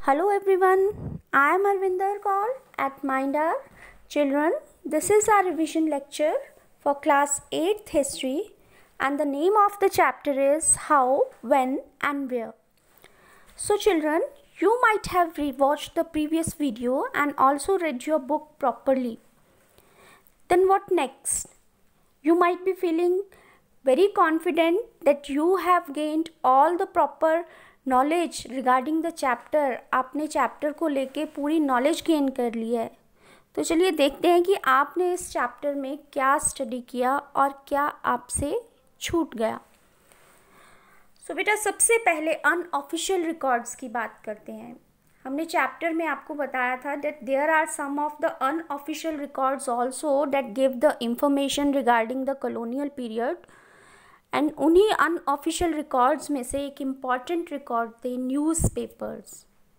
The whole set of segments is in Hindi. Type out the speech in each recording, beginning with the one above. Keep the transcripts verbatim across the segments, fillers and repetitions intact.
Hello everyone, I am Arvinder Kaur at Mindar. Children, this is our revision lecture for class eighth history and the name of the chapter is How, When and Where. So children, you might have rewatched the previous video and also read your book properly. Then what next? You might be feeling very confident that you have gained all the proper knowledge regarding the chapter. आपने चैप्टर को लेके पूरी नॉलेज गेन कर ली है. तो चलिए देखते हैं कि आपने इस चैप्टर में क्या स्टडी किया और क्या आपसे छूट गया. सो so, बेटा सबसे पहले अनऑफिशियल रिकॉर्ड्स की बात करते हैं. हमने चैप्टर में आपको बताया था that there are some of the unofficial records also that give the information regarding the colonial period. And उन्हीं अनऑफिशियल रिकॉर्ड्स में से एक इम्पॉर्टेंट रिकॉर्ड थे newspapers.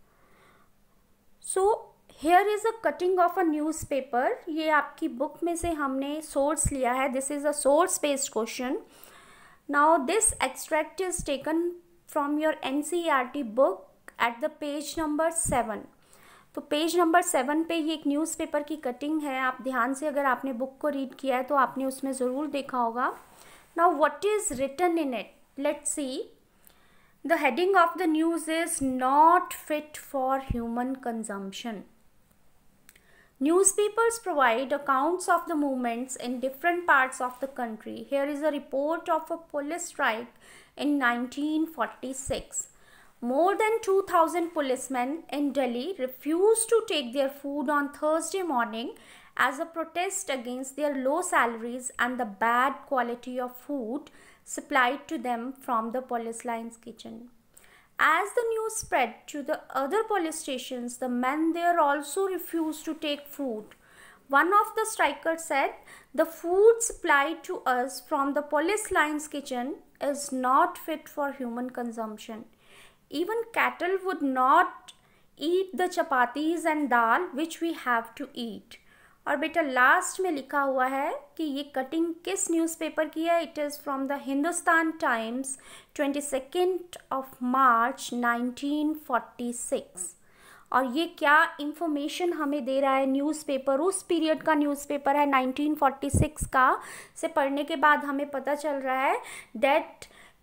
So here is a cutting of a newspaper. ये आपकी बुक में से हमने सोर्स लिया है. This is a source based question. Now this extract is taken from your N C E R T book at the page number seven. तो पेज नंबर सेवन पे ये एक न्यूज़पेपर की कटिंग है. आप ध्यान से अगर आपने बुक को रीड किया है तो आपने उसमें ज़रूर देखा होगा. Now what is written in it? Let's see. The heading of the news is not fit for human consumption. Newspapers provide accounts of the movements in different parts of the country. Here is a report of a police strike in nineteen forty-six. More than two thousand policemen in Delhi refused to take their food on Thursday morning as a protest against their low salaries and the bad quality of food supplied to them from the police line's kitchen. As the news spread to the other police stations, the men there also refused to take food. One of the strikers said, "The food supplied to us from the police line's kitchen is not fit for human consumption. Even cattle would not eat the chapatis and dal which we have to eat." और बेटा लास्ट में लिखा हुआ है कि ये कटिंग किस न्यूज़पेपर की है. It is from the Hindustan Times twenty second of March nineteen forty six. और ये क्या इंफॉर्मेशन हमें दे रहा है न्यूज़पेपर, उस पीरियड का न्यूज़पेपर है नाइनटीन फोर्टी सिक्स का. से पढ़ने के बाद हमें पता चल रहा है दैट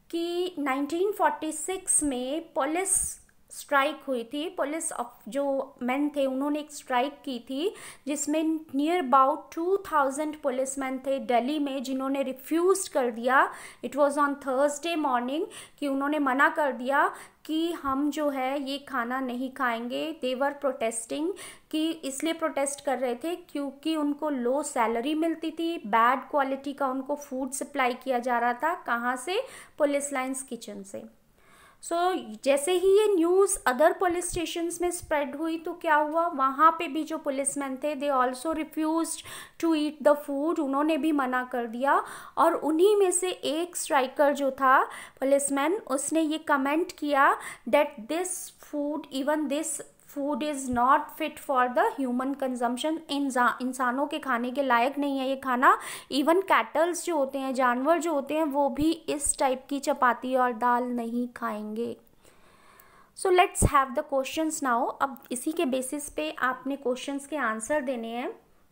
कि नाइनटीन फोर्टी सिक्स में पुलिस स्ट्राइक हुई थी. पुलिस ऑफ जो मैन थे उन्होंने एक स्ट्राइक की थी जिसमें near about two thousand policeman थे दिल्ली में जिन्होंने रिफ्यूज़ कर दिया. It was on Thursday morning कि उन्होंने मना कर दिया कि हम जो है ये खाना नहीं खाएंगे. दे वर प्रोटेस्टिंग कि इसलिए प्रोटेस्ट कर रहे थे क्योंकि उनको लो सैलरी मिलती थी, बैड क्वालिटी का उनको फूड सप्लाई किया जा रहा था. कहाँ से? पुलिस लाइन्स किचन से. सो so, जैसे ही ये न्यूज़ अदर पुलिस स्टेशंस में स्प्रेड हुई तो क्या हुआ, वहाँ पे भी जो पुलिसमैन थे they also refused to eat the food. उन्होंने भी मना कर दिया. और उन्हीं में से एक स्ट्राइकर जो था पुलिसमैन, उसने ये कमेंट किया that this food even this food is not fit for the human consumption. इंसानों के खाने के लायक नहीं है ये खाना. इवन कैटल्स जो होते हैं, जानवर जो होते हैं, वो भी इस टाइप की चपाती और दाल नहीं खाएंगे. So let's have the questions now. अब इसी के बेसिस पे आपने क्वेश्चंस के आंसर देने हैं.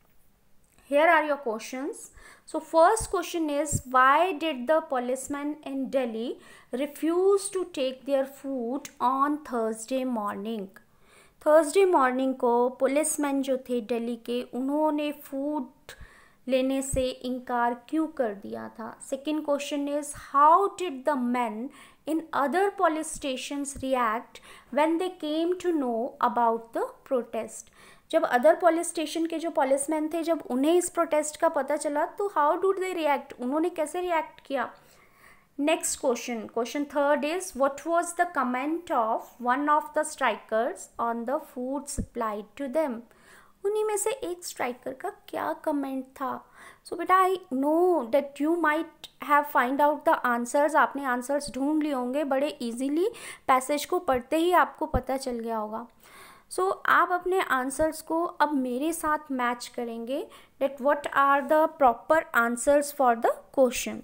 Here are your questions. So first question is, why did the policemen in Delhi refuse to take their food on Thursday morning? Thursday morning को पुलिसमैन जो थे दिल्ली के, उन्होंने फूड लेने से इनकार क्यों कर दिया था. Second question is, how did the man in other police stations react when they came to know about the protest. जब अदर पुलिस स्टेशन के जो पुलिसमैन थे, जब उन्हें इस प्रोटेस्ट का पता चला तो हाउ डूड दे रिएक्ट, उन्होंने कैसे रिएक्ट किया. Next question, question third is, what was the comment of one of the strikers on the food supplied to them? उन्हीं में से एक स्ट्राइकर का क्या कमेंट था. सो बेटा I know that you might have find out the answers. आपने आंसर्स ढूंढ लिए होंगे बड़े इजीली. पैसेज को पढ़ते ही आपको पता चल गया होगा. सो so, आप अपने आंसर्स को अब मेरे साथ मैच करेंगे that what are the proper answers for the question.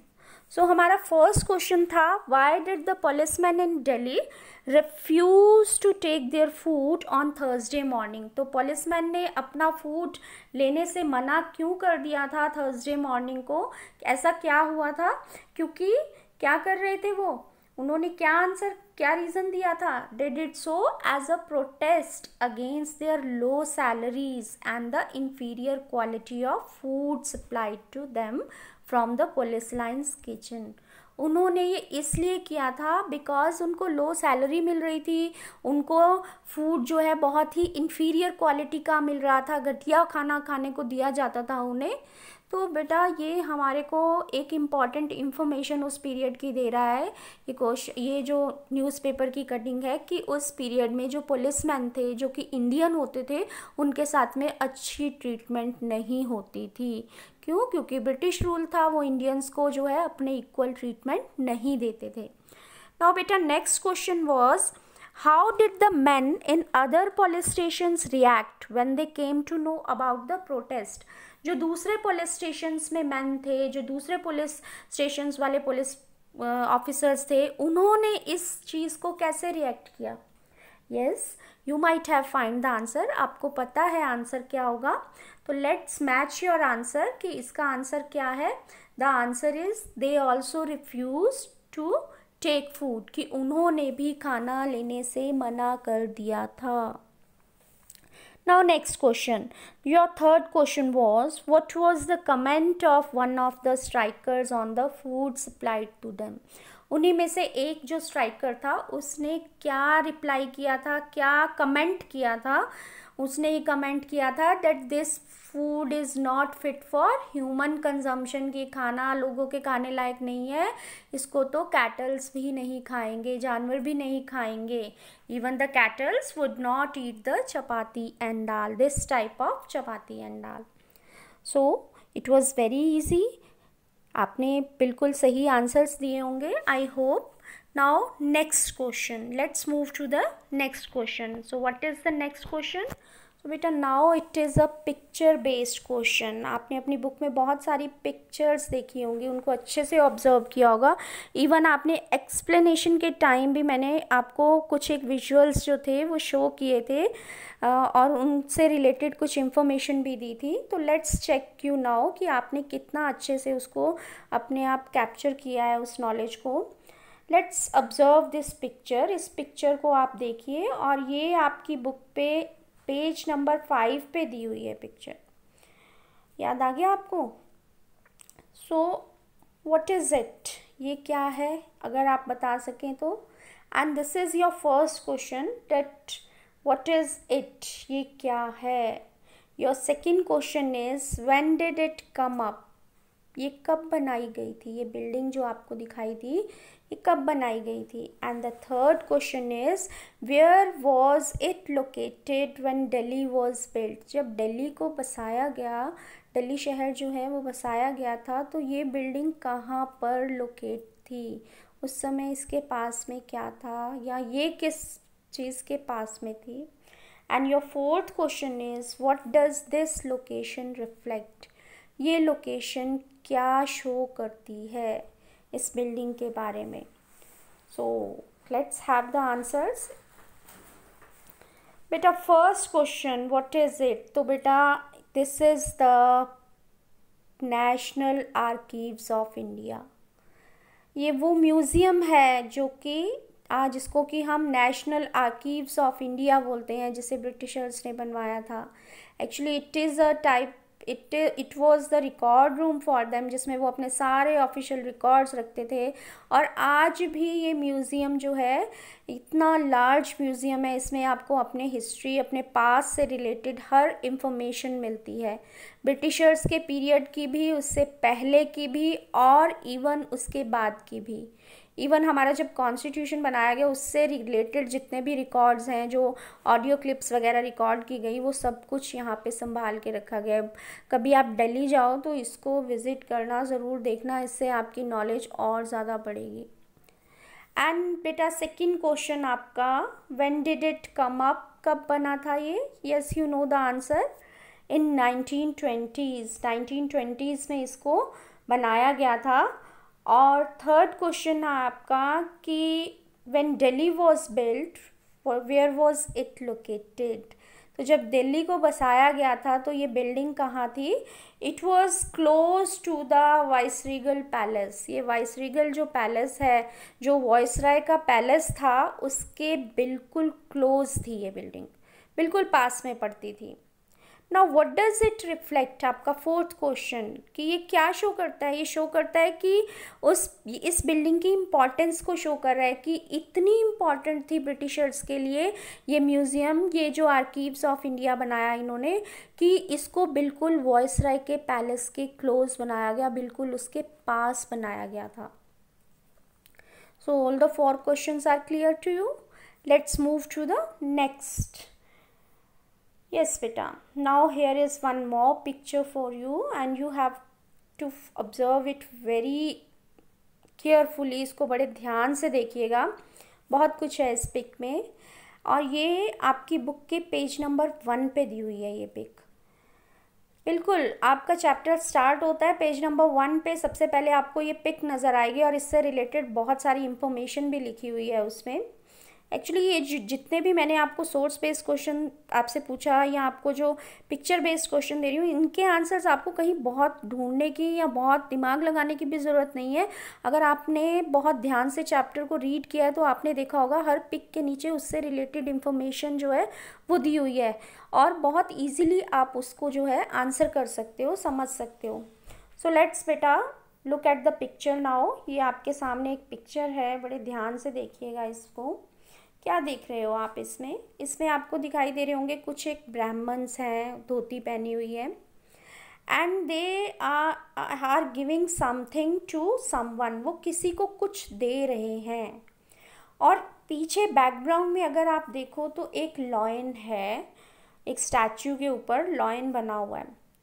So so, हमारा फर्स्ट क्वेश्चन था, why did the policeman in Delhi refuse to take their food on Thursday morning. तो पुलिसमैन ने अपना फूड लेने से मना क्यों कर दिया था थर्सडे मॉर्निंग को? ऐसा क्या हुआ था? क्योंकि क्या कर रहे थे वो, उन्होंने क्या आंसर, क्या रीज़न दिया था? They did so as a protest against their low salaries and the inferior quality of food supplied to them from the police lines kitchen. उन्होंने ये इसलिए किया था बिकॉज उनको लो सैलरी मिल रही थी, उनको फूड जो है बहुत ही इंफीरियर क्वालिटी का मिल रहा था, घटिया खाना खाने को दिया जाता था उन्हें। तो बेटा ये हमारे को एक इम्पॉर्टेंट इन्फॉर्मेशन उस पीरियड की दे रहा है। ये क्वेश्चन, ये जो न्यूज़पेपर की कटिंग है कि उस पीरियड में जो पुलिसमैन थे जो कि इंडियन होते थे, उनके साथ में अच्छी ट्रीटमेंट नहीं होती थी। क्यों? क्योंकि ब्रिटिश रूल था, वो इंडियंस को जो है अपने इक्वल ट्रीटमेंट नहीं देते थे। नाउ बेटा next question was, how did the men in other police stations react when they came to know about the protest? जो दूसरे पुलिस स्टेशंस में मैन थे, जो दूसरे पुलिस स्टेशंस वाले पुलिस ऑफिसर्स थे, उन्होंने इस चीज़ को कैसे रिएक्ट किया? Yes, you might have find the answer. आपको पता है आंसर क्या होगा, तो लेट्स मैच योर आंसर कि इसका आंसर क्या है। The answer is they also refuse to take food, कि उन्होंने भी खाना लेने से मना कर दिया था। Now next question, your third question was, what was the comment of one of the strikers on the food supplied to them? उन्हीं में से एक जो स्ट्राइकर था उसने क्या रिप्लाई किया था, क्या कमेंट किया था? उसने ये कमेंट किया था that this food is not fit for human consumption, की खाना लोगों के खाने लायक नहीं है, इसको तो कैटल्स भी नहीं खाएंगे, जानवर भी नहीं खाएंगे। Even the cattles would not eat the chapati and dal, this type of chapati and dal. So it was very easy. आपने बिल्कुल सही आंसर्स दिए होंगे, I hope. Now next question, let's move to the next question. So what is the next question? तो बेटा now it is a picture based question. आपने अपनी बुक में बहुत सारी पिक्चर्स देखी होंगी, उनको अच्छे से ऑब्जर्व किया होगा। इवन आपने एक्सप्लेनेशन के टाइम भी मैंने आपको कुछ एक विजुअल्स जो थे वो शो किए थे और उनसे रिलेटेड कुछ इन्फॉर्मेशन भी दी थी। तो लेट्स चेक यू नाउ कि आपने कितना अच्छे से उसको अपने आप कैप्चर किया है उस नॉलेज को। Let's observe this picture. इस पिक्चर को आप देखिए और ये आपकी बुक पे पेज नंबर फाइव पे दी हुई है पिक्चर। याद आ गया आपको? So what is it? ये क्या है अगर आप बता सकें तो। And this is your first question that what is it, ये क्या है। Your second question is when did it come up, ये कब बनाई गई थी, ये बिल्डिंग जो आपको दिखाई थी ये कब बनाई गई थी। And the third question is where was it located when Delhi was built, जब दिल्ली को बसाया गया, दिल्ली शहर जो है वो बसाया गया था, तो ये बिल्डिंग कहाँ पर लोकेट थी, उस समय इसके पास में क्या था, या ये किस चीज़ के पास में थी। And your fourth question is what does this location reflect, ये लोकेशन क्या शो करती है इस बिल्डिंग के बारे में। So let's have the answers. बेटा first question what is it, तो बेटा this is the national archives of India. ये वो म्यूज़ियम है जो कि आज जिसको कि हम नेशनल आर्कीव्स ऑफ इंडिया बोलते हैं, जिसे ब्रिटिशर्स ने बनवाया था। Actually it is a type it it was the record room for them, जिसमें वो अपने सारे ऑफिशियल रिकॉर्ड्स रखते थे। और आज भी ये म्यूज़ियम जो है इतना लार्ज म्यूज़ियम है, इसमें आपको अपने हिस्ट्री, अपने पास से रिलेटेड हर इंफॉर्मेशन मिलती है, ब्रिटिशर्स के पीरियड की भी, उससे पहले की भी, और इवन उसके बाद की भी। इवन हमारा जब कॉन्स्टिट्यूशन बनाया गया उससे रिलेटेड जितने भी रिकॉर्ड्स हैं, जो ऑडियो क्लिप्स वगैरह रिकॉर्ड की गई, वो सब कुछ यहाँ पे संभाल के रखा गया है। कभी आप दिल्ली जाओ तो इसको विज़िट करना, ज़रूर देखना, इससे आपकी नॉलेज और ज़्यादा बढ़ेगी। एंड बेटा सेकंड क्वेश्चन आपका when did it come up, कब बना था ये। Yes you know the answer, in nineteen twenties, nineteen twenties में इसको बनाया गया था। और थर्ड क्वेश्चन है आपका कि when Delhi was built where was it located. तो जब दिल्ली को बसाया गया था तो ये बिल्डिंग कहाँ थी? It was close to the viceregal palace. ये वाइसरीगल जो पैलेस है, जो वाइसराय का पैलेस था, उसके बिल्कुल क्लोज थी ये बिल्डिंग, बिल्कुल पास में पड़ती थी। Now what does it reflect, आपका फोर्थ क्वेश्चन, कि ये क्या शो करता है? ये शो करता है कि उस इस बिल्डिंग की इम्पॉर्टेंस को शो कर रहा है कि इतनी इम्पॉर्टेंट थी ब्रिटिशर्स के लिए ये म्यूज़ियम, ये जो आर्कीव्स ऑफ इंडिया बनाया इन्होंने, कि इसको बिल्कुल वॉइसराय के पैलेस के क्लोज बनाया गया, बिल्कुल उसके पास बनाया गया था। So all the four questions are clear to you. Let's move to the next. Yes beta, now here is one more picture for you and you have to observe it very carefully। इसको बड़े ध्यान से देखिएगा, बहुत कुछ है इस पिक में, और ये आपकी बुक के पेज नंबर वन पे दी हुई है ये पिक। बिल्कुल आपका चैप्टर स्टार्ट होता है पेज नंबर वन पे, सबसे पहले आपको ये पिक नज़र आएगी और इससे रिलेटेड बहुत सारी इंफॉर्मेशन भी लिखी हुई है उसमें। एक्चुअली ये जितने भी मैंने आपको सोर्स बेस्ड क्वेश्चन आपसे पूछा या आपको जो पिक्चर बेस्ड क्वेश्चन दे रही हूँ, इनके आंसर्स आपको कहीं बहुत ढूंढने की या बहुत दिमाग लगाने की भी ज़रूरत नहीं है। अगर आपने बहुत ध्यान से चैप्टर को रीड किया है तो आपने देखा होगा हर पिक के नीचे उससे रिलेटेड इन्फॉर्मेशन जो है वो दी हुई है, और बहुत ईजीली आप उसको जो है आंसर कर सकते हो, समझ सकते हो। सो लेट्स बेटा look at the picture now. ये आपके सामने एक पिक्चर है, बड़े ध्यान से देखिएगा इसको। क्या देख रहे हो आप इसमें? इसमें आपको दिखाई दे रहे होंगे कुछ एक ब्राह्मण्स हैं, धोती पहनी हुई है, and they are giving something to someone. वो किसी को कुछ दे रहे हैं, और पीछे बैकग्राउंड में अगर आप देखो तो एक लॉयन है, एक स्टैचू के ऊपर लॉयन बना हुआ है।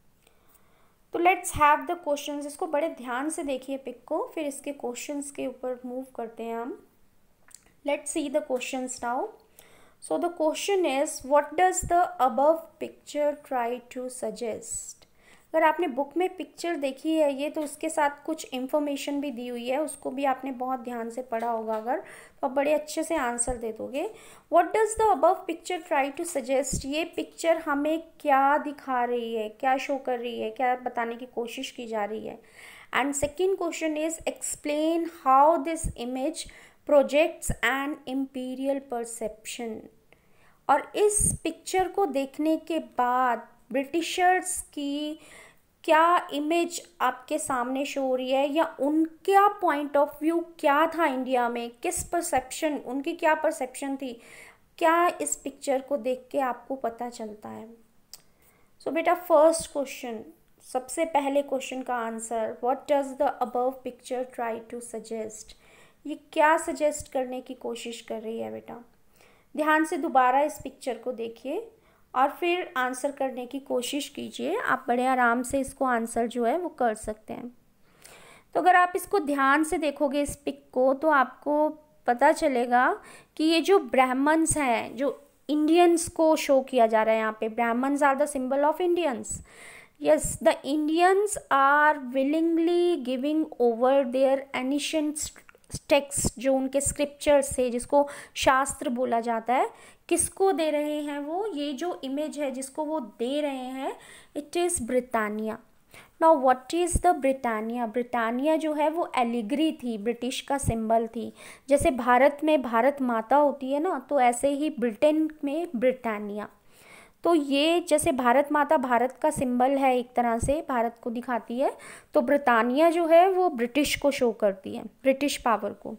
तो लेट्स हैव द क्वेश्चंस। इसको बड़े ध्यान से देखिए पिक को, फिर इसके क्वेश्चंस के ऊपर मूव करते हैं हम। Let's see the questions now. So the question is, what does the above picture try to suggest? अगर आपने बुक में पिक्चर देखी है ये, तो उसके साथ कुछ इन्फॉर्मेशन भी दी हुई है, उसको भी आपने बहुत ध्यान से पढ़ा होगा अगर, तो आप बड़े अच्छे से आंसर दे दोगे। What does the above picture try to suggest? ये पिक्चर हमें क्या दिखा रही है, क्या शो कर रही है, क्या बताने की कोशिश की जा रही है? And second question is, explain how this image projects and imperial perception. और इस पिक्चर को देखने के बाद ब्रिटिशर्स की क्या इमेज आपके सामने शो हो रही है, या उनका पॉइंट ऑफ व्यू क्या था इंडिया में, किस परसेप्शन, उनकी क्या परसेप्शन थी, क्या इस पिक्चर को देख के आपको पता चलता है। सो बेटा फर्स्ट क्वेश्चन, सबसे पहले क्वेश्चन का answer, what does the above picture try to suggest? ये क्या सजेस्ट करने की कोशिश कर रही है बेटा? ध्यान से दोबारा इस पिक्चर को देखिए और फिर आंसर करने की कोशिश कीजिए। आप बड़े आराम से इसको आंसर जो है वो कर सकते हैं। तो अगर आप इसको ध्यान से देखोगे इस पिक को, तो आपको पता चलेगा कि ये जो ब्राह्मण्स हैं, जो इंडियंस को शो किया जा रहा है यहाँ पे, Brahmins are the symbol of Indians. Yes, the Indians are willingly giving over their ancient text, जो उनके स्क्रिप्चर्स थे, जिसको शास्त्र बोला जाता है, किसको दे रहे हैं वो? ये जो इमेज है जिसको वो दे रहे हैं, it is Britannia. Now what is the Britannia? Britannia जो है वो एलिग्री थी, ब्रिटिश का सिंबल थी। जैसे भारत में भारत माता होती है ना, तो ऐसे ही ब्रिटेन में ब्रिटानिया। तो ये जैसे भारत माता भारत का सिंबल है, एक तरह से भारत को दिखाती है, तो ब्रिटानिया जो है वो ब्रिटिश को शो करती है, ब्रिटिश पावर को।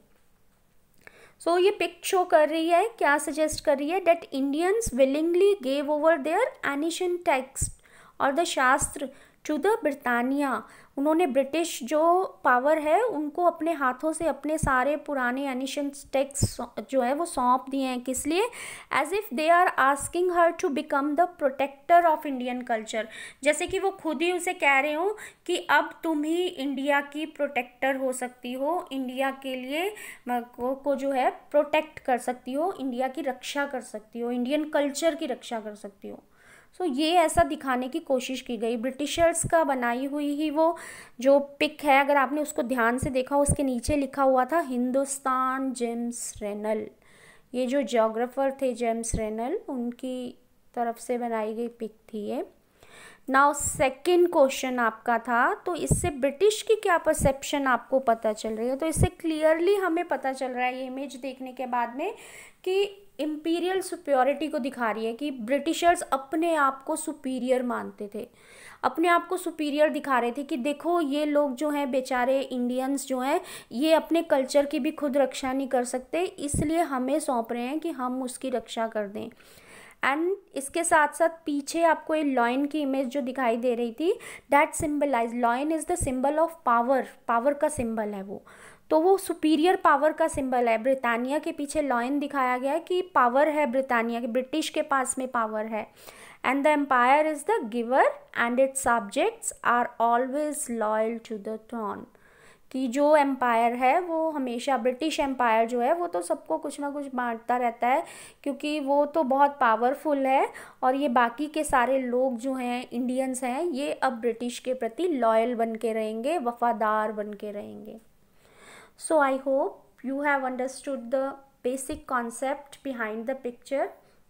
सो so, ये पिक शो कर रही है, क्या सजेस्ट कर रही है? That Indians willingly gave over their ancient text और the shastra to the Britannia. उन्होंने ब्रिटिश जो पावर है उनको अपने हाथों से अपने सारे पुराने एनिशियंट टेक्स्ट जो है वो सौंप दिए हैं। किस लिए? As if they are asking her to become the protector of Indian culture. जैसे कि वो खुद ही उसे कह रहे हो कि अब तुम ही इंडिया की प्रोटेक्टर हो सकती हो, इंडिया के लिए को, को जो है प्रोटेक्ट कर सकती हो, इंडिया की रक्षा कर सकती हो, इंडियन कल्चर की रक्षा कर सकती हो। सो so, ये ऐसा दिखाने की कोशिश की गई। ब्रिटिशर्स का बनाई हुई ही वो जो पिक है, अगर आपने उसको ध्यान से देखा, उसके नीचे लिखा हुआ था हिंदुस्तान जेम्स रेनल। ये जो ज्योग्राफर थे जेम्स रेनल, उनकी तरफ से बनाई गई पिक थी ये। नाउ सेकंड क्वेश्चन आपका था, तो इससे ब्रिटिश की क्या परसेप्शन आपको पता चल रही है? तो इससे क्लियरली हमें पता चल रहा है ये इमेज देखने के बाद में कि इम्पीरियल सुपीरियरिटी को दिखा रही है कि ब्रिटिशर्स अपने आप को सुपीरियर मानते थे, अपने आप को सुपीरियर दिखा रहे थे कि देखो ये लोग जो हैं बेचारे इंडियंस जो हैं, ये अपने कल्चर की भी खुद रक्षा नहीं कर सकते, इसलिए हमें सौंप रहे हैं कि हम उसकी रक्षा कर दें। एंड इसके साथ साथ पीछे आपको ये लॉयन की इमेज जो दिखाई दे रही थी, that symbolise, lion is the symbol of power, power का सिंबल है वो, तो वो सुपीरियर पावर का सिंबल है। ब्रिटानिया के पीछे लॉयन दिखाया गया है कि पावर है ब्रिटानिया के, ब्रिटिश के पास में पावर है। And the empire is the giver and its subjects are always loyal to the throne, कि जो एम्पायर है वो हमेशा, ब्रिटिश एम्पायर जो है वो तो सबको कुछ ना कुछ बांटता रहता है, क्योंकि वो तो बहुत पावरफुल है, और ये बाकी के सारे लोग जो हैं इंडियंस हैं, ये अब ब्रिटिश के प्रति लॉयल बन के रहेंगे, वफादार बन के रहेंगे। So I hope you have understood the basic concept behind the picture.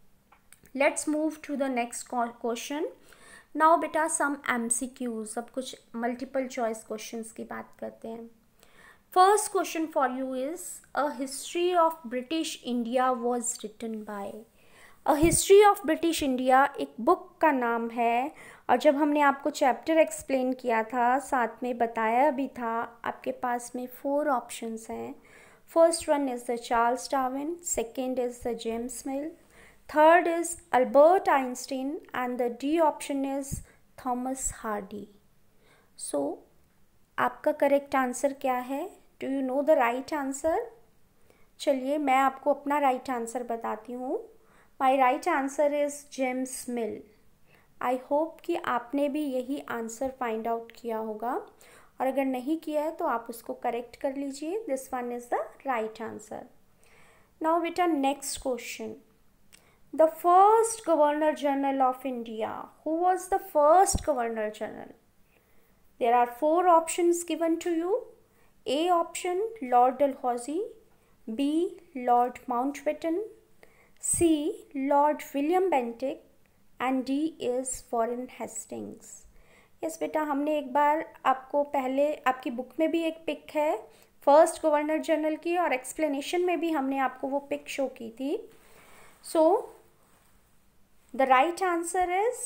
Let's move to the next question. Now बेटा सम एम सी क्यूज, अब कुछ मल्टीपल चॉइस क्वेश्चंस की बात करते हैं। First question for you is, a history of British India was written by. A history of British India एक बुक का नाम है, और जब हमने आपको चैप्टर एक्सप्लेन किया था, साथ में बताया भी था, आपके पास में फोर ऑप्शंस हैं। First one is the Charles Darwin, second is the James Mill, third is Albert Einstein, and the D option is Thomas Hardy. So आपका करेक्ट आंसर क्या है? Do you know the right answer? चलिए मैं आपको अपना राइट right आंसर बताती हूँ। My right answer is James Mill. I hope कि आपने भी यही आंसर फाइंड आउट किया होगा, और अगर नहीं किया है तो आप उसको करेक्ट कर लीजिए। This one is the right answer. Now बेटा next question, the first Governor General of India. Who was the first Governor General? There are four options given to you. A option, Lord Dalhousie. B, Lord Mountbatten. C, Lord William Bentinck. And D is Warren Hastings. Yes बेटा, हमने एक बार आपको पहले, आपकी बुक में भी एक पिक है फर्स्ट गवर्नर जनरल की, और एक्सप्लेनेशन में भी हमने आपको वो पिक शो की थी। सो The right answer is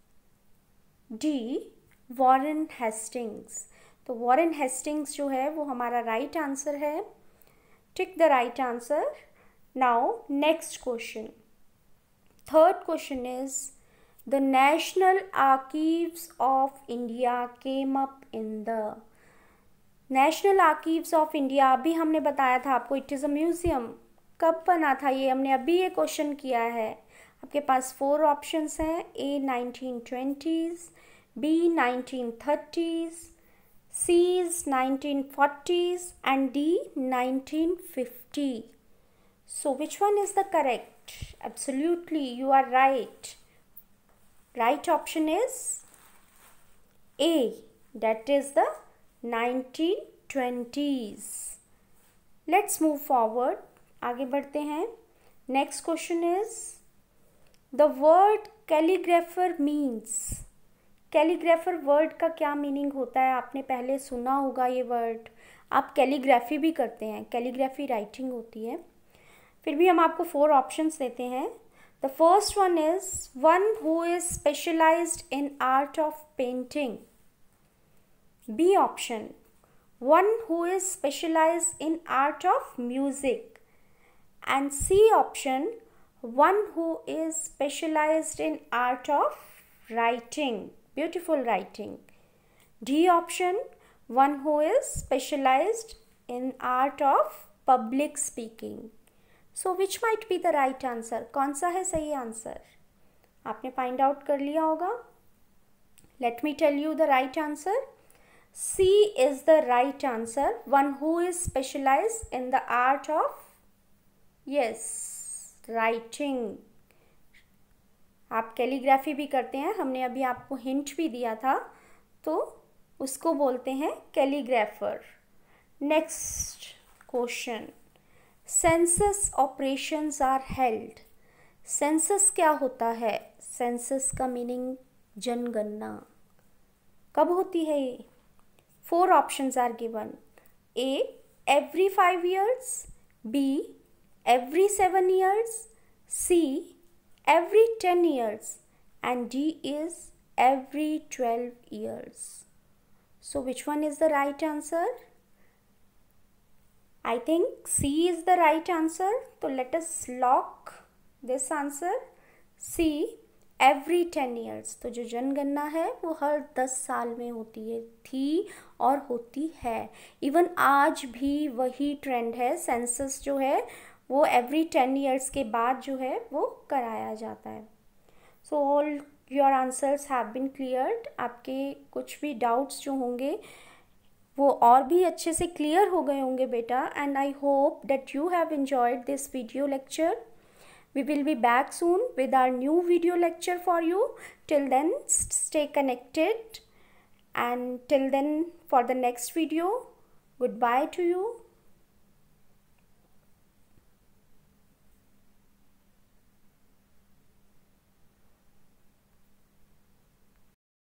D, Warren Hastings. तो Warren Hastings जो है वो हमारा right answer है। Tick the right answer. Now next question. Third question is, the National Archives of India came up in the National Archives of India, अभी हमने बताया था आपको, it is a museum। कब बना था ये? हमने अभी ये क्वेश्चन किया है। आपके पास फोर ऑप्शंस हैं। A nineteen twenties, B nineteen thirties, C nineteen forties and D nineteen fifty. So which one is the correct? Absolutely you are right. Right option is A, that is the nineteen twenties. Let's move forward, आगे बढ़ते हैं। Next question is, the word calligrapher means. Calligrapher word का क्या मीनिंग होता है? आपने पहले सुना होगा ये वर्ड। आप कैलीग्राफी भी करते हैं, कैलीग्राफी राइटिंग होती है। फिर भी हम आपको फोर ऑप्शंस देते हैं। The first one is one who is specialized in art of painting. B option, one who is specialized in art of music. And C option, one who is specialized in art of writing, beautiful writing. D option, one who is specialized in art of public speaking. So which might be the right answer? कौन सा है सही आंसर? आपने फाइंड आउट कर लिया होगा। Let me tell you the right answer. C is the right answer, one who is specialized in the art of, yes, writing. आप कैलीग्राफी भी करते हैं, हमने अभी आपको हिंट भी दिया था, तो उसको बोलते हैं calligrapher. Next question, census operations are held. Census क्या होता है? सेंसस का मीनिंग जनगणना। कब होती है ये? Four options are given. A, every five years, B, every seven years, C, every ten years, and D is every twelve years. So which one is the right answer? I think C is the right answer. So let us lock this answer. C, every ten years. तो जो जनगणना है वो हर दस साल में होती है, थी और होती है। इवन आज भी वही ट्रेंड है, सेंसस जो है वो एवरी टेन ईयर्स के बाद जो है वो कराया जाता है। So all your answers have been cleared. आपके कुछ भी डाउट्स जो होंगे वो और भी अच्छे से क्लियर हो गए होंगे बेटा, and I hope that you have enjoyed this video lecture. We will be back soon with our new video lecture for you. Till then, stay connected, and till then, for the next video, goodbye to you.